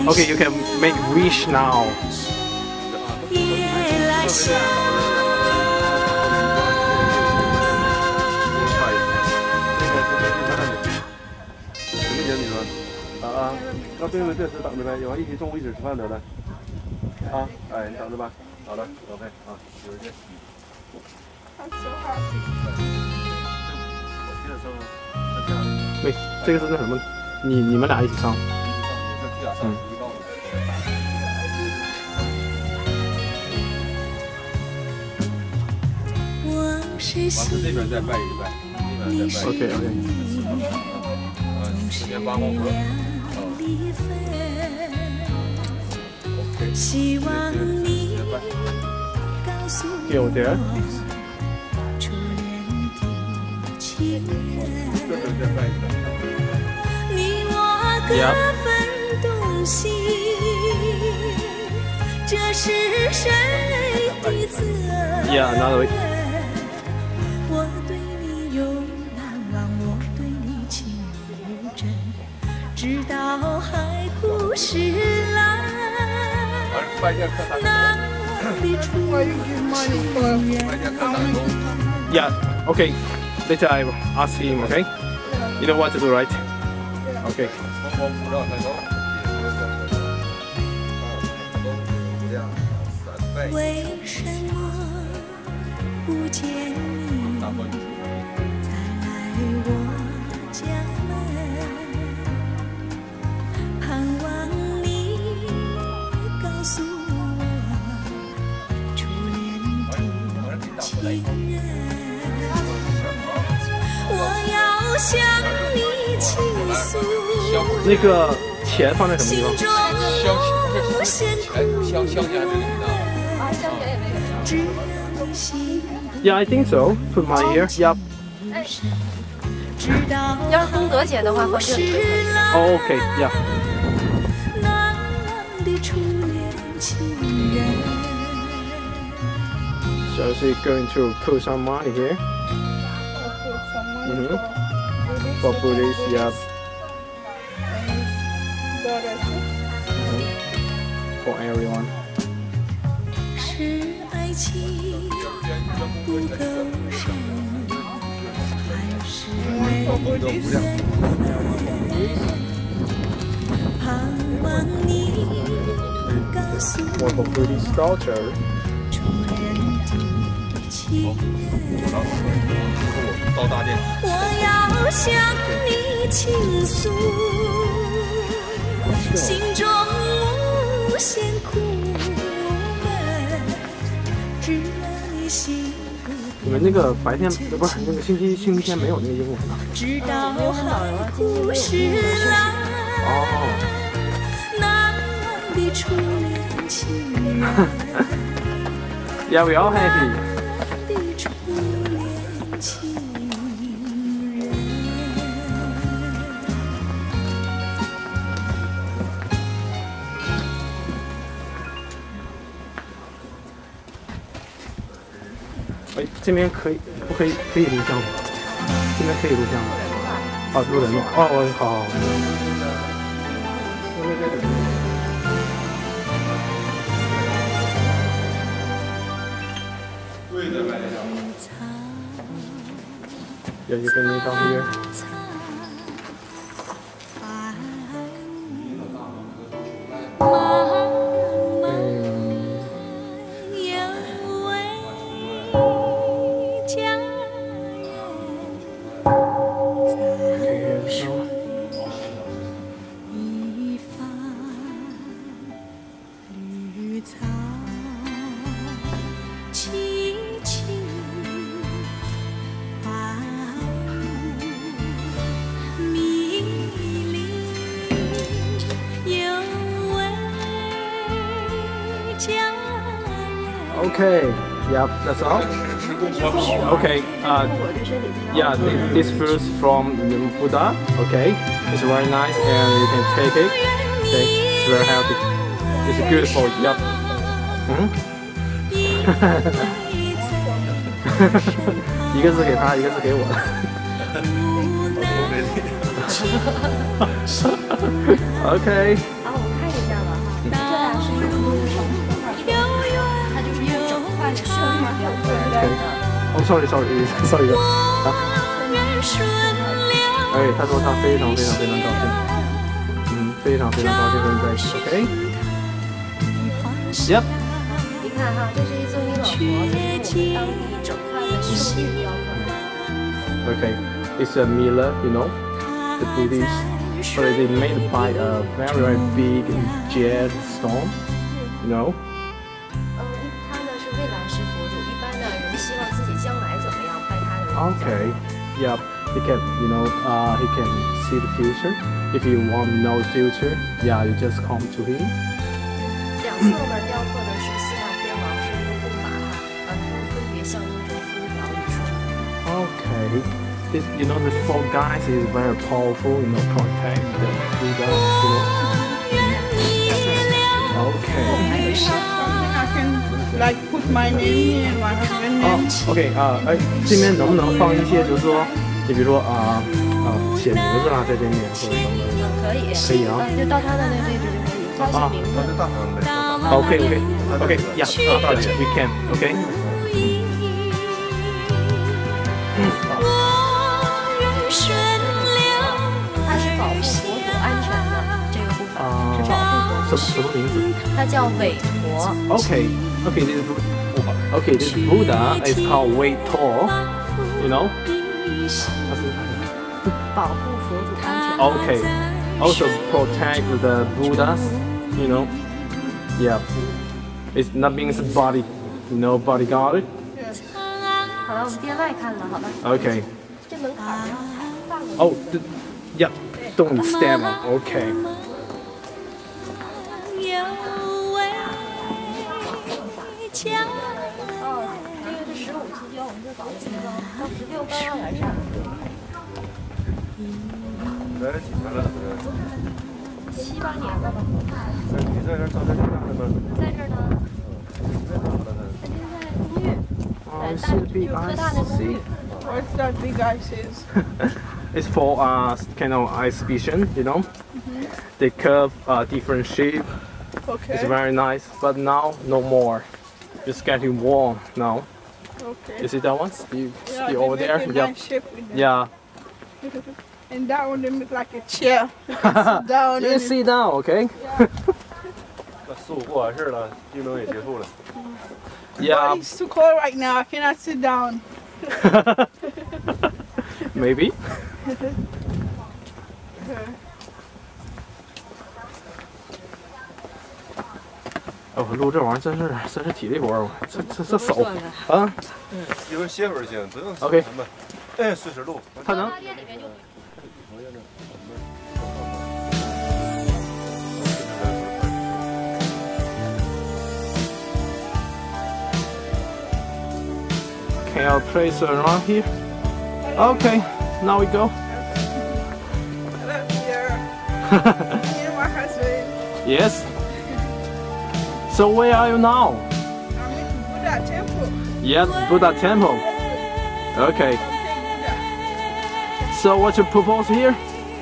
Okay, you can make wish now. À, các bên người tuyệt sẽ tặng được này,有一起中午一起吃饭得了。啊，哎，你等着吧。好的 ，OK， 啊，有一些。 喂，这个是那什么？你们俩一起上。嗯。 往这边再拜一拜，那边再拜。 OK OK。 4年8公分。 希望你告诉我， 有点。 初恋的情人，你我各分东西，这是谁的责任？ Yeah, another way. 我对你永难忘，我对你情如真，直到海枯石烂。 Yeah, okay. Later I will ask him, okay? You know what to do, right? Okay. 为什么不见你再来我家门？盼望你告诉我，初恋的情人，我要向你倾诉。 那个钱放在什么地方？Yeah, I think so. Put my ear. Yep. 要是东德姐的话，会是。 Oh, okay. Yeah. So is he going to put some money here? For Buddhists, yeah. For everyone. 是爱情不够深，还是没缘分？盼望你告诉我， For Buddhist daughter. 初恋的情人，我要向你倾诉，心中无限苦闷，只让你心不变。 你们那个白天不是那个星期天没有那个英文啊？ 直到海枯石烂。哦。难忘的初恋情人。 Yeah, we all happy. 哎，这边可以不可以录像吗？这边可以录像吗？哦，录人了。哦，好。Yeah, you can meet down here. Okay, yep, that's all. Okay, yeah, this fruit from Buddha. Okay, it's very nice and you can take it. Okay, it's very healthy. It's good for you. Yep. Mm-hmm. 一个是给他，一个是给我。Okay. 好，我看一下吧。 哦，sorry，啊，哎，他说他非常高兴，非常高兴和你在一起，OK？Yep。 你看哈，这是一尊你老婆，这是我们当地整块的圣域雕刻。 Okay, it's a mirror, you know, the Buddhist, but it's made by a very big jade stone, you know. 他呢是未来式佛祖，一般的人希望自己将来怎么样，拜他的人。 Okay, yeah, he can, you know, he can see the future. If you want to know the future, yeah, you just come to him. 两侧呢雕刻的是四大天王，是一个护法哈，他们分别象征着风调雨顺。 Okay, this, you know, the four guys is very powerful, you know, protect the Buddha, you know. Okay. I can like put my name and my husband name. OK 哎，这边能不能放一些，就是说，你比如说写名字啦，在这面或者什么？可以啊。 就到他的那个位置就可以放写名字。 OK, yeah, we can, OK. 它是保护佛祖安全的这个部分，是保护佛祖。 什么名字？ 它叫韦陀。 this Buddha is called Wei Tor, you know. 保护佛祖安全。 Okay, also protect the Buddhas, you know. Yeah, it's not being the body, you know, bodyguard. 好了，我们店外看了，好吧。 Okay. 这门槛不要踩，放了。 Oh, yeah, don't step on. Okay. 这个是15期胶，我们就搞了到16刚刚完善。 来了几年了 7、8年了吧。 你在这照相干的吗？ 在这儿呢。他就在公寓。特大的公寓。 What's that big ice is? It's for kind of exhibition, you know. They curve different shape. Okay. It's very nice, but now no more. It's getting warm now. Okay. You see that one? Yeah, See over they there? make a Yeah. nice shape with them. Yeah. And that one they make like a chair. You can sit down. You and sit down, okay? 15过完事了，技能也结束了。 Yeah. But it's too cold right now. I cannot sit down. Maybe. 哦，录这玩意儿真是体力活儿，这手啊。 一会儿歇会儿先，不用 OK 什么，哎，随时录。 他能。 店里面就。 Can you place around here? Okay, now we go. Here. Me and my husband. Yes. So where are you now? I'm in Buddha temple. Yes, Buddha temple. Okay. So what you propose here?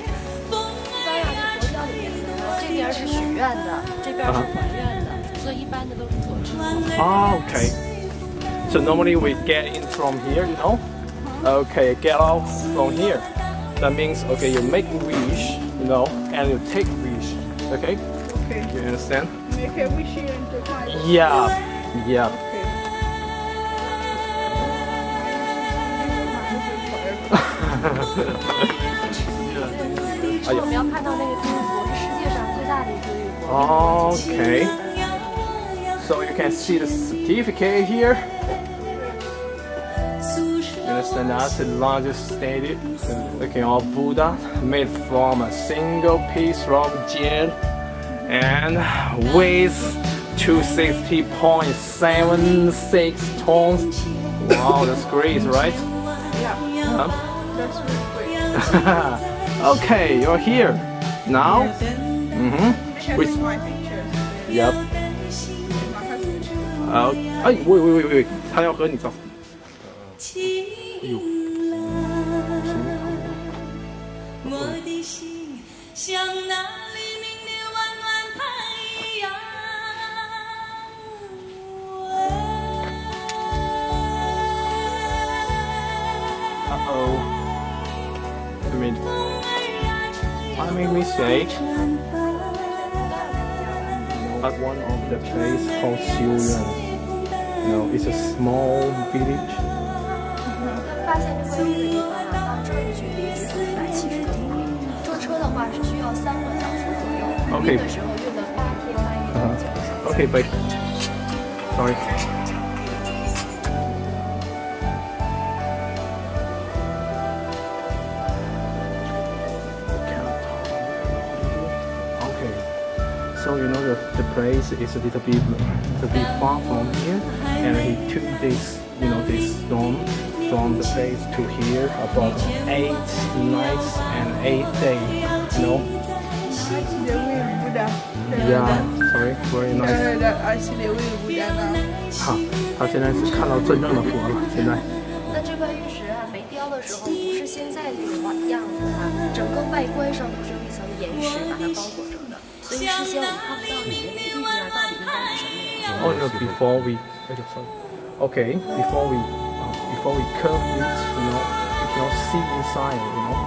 这边是许愿的，这边是还愿的，所以一般的都是左支。 Oh, okay. So normally we get in from here, you know? Okay, get out from here. That means, okay, you make wish, you know, and you take wish. Okay? Okay. You understand? Make a wish here and take my. Yeah. Yeah. Okay. 我们要看到那个玉佛是世界上最大的一个玉佛。 Okay. So you can see the certificate here. You understand that's the largest statue looking of Buddha made from a single piece from jade and weighs 260.76 tons. Wow, that's great, right? Yeah. That's really great. Okay, you're here. Now? With my pictures. Yep. My husband. 哎，喂，他要和你照。哎呦， 我的心像那黎明的弯弯太阳。 make mistake. At one of the place called Sianila. It's a small village. 发现这个地方啊，当车的距离只有170多公里，坐车的话是需要3个小时左右。运的时候运了8天8夜。 Okay, bye. Sorry. So the place is a little bit far from here, and he took this this stone from the place to here about 8 nights and 8 days. The real Buddha. Yeah, sorry, very nice. I see the real Buddha now. 好，他现在是看到真正的佛了。现在。 那这块玉石啊，没雕的时候不是现在这种样子啊，整个外观上都是用一层岩石把它包裹着的。 所以事先我们看不到里面的玉啊到底应该是什么颜色。 Oh no! Before we, okay, before we curve it, you cannot see inside,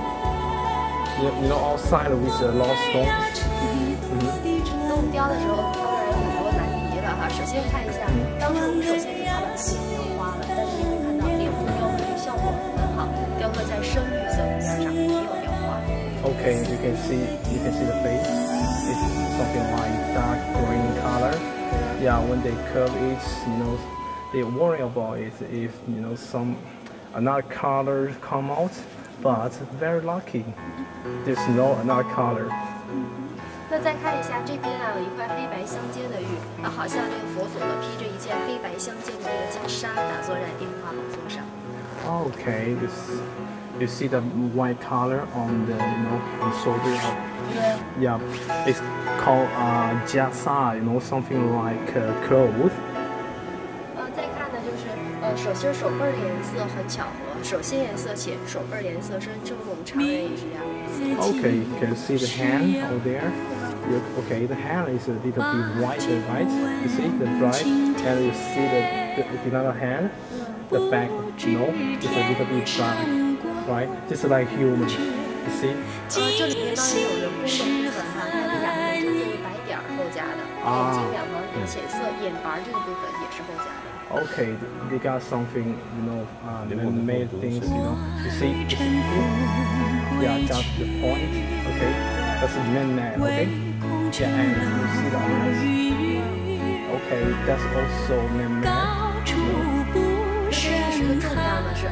outside with a lot of stones. 那我们雕的时候，当然有很多难题了哈。首先看一下，当时我们首先给它把它脸雕花了，但是你会看到脸部雕刻效果很好，雕刻在深绿色的边上没有雕花。 Okay, you can see the face. It's something like dark green color. Yeah, when they curve it, they worry about it if some another color come out. But very lucky, there's no another color. 那再看一下这边啊，有一块黑白相间的玉，好像这个佛祖呢披着一件黑白相间的这个袈裟，打坐在莲花宝座上。 Okay, you see the white color on the on shoulder. Yeah, it's called jasa. Something like clothes. 再看呢就是手心手背的颜色很巧合，手心颜色浅，手背颜色深，正如我们常人也是这样的。 Okay, you can see the hand over there. Okay, the hand is a little bit whiter, right? You see the bright, and you see the other hand, the back, it's a little bit black, right? Just like human, you see? 这里面当然有人工的部分哈，它的两个针对白点构加的，眼睛两旁的浅色眼白这个部分也是构加的。 Okay, they got something, man-made things, You see? Yeah, that's the point. Okay, that's man-made. Okay. Yeah, and you see the eyes. Okay, that's also man-made. 这个玉石的重量呢是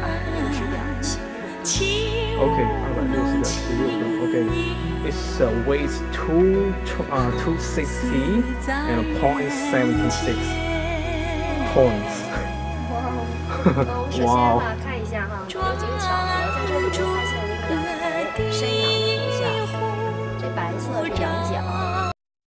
260.76。 Okay, 260.76. Okay, it's weighs 260 and 0.76 points. 我们首先啊看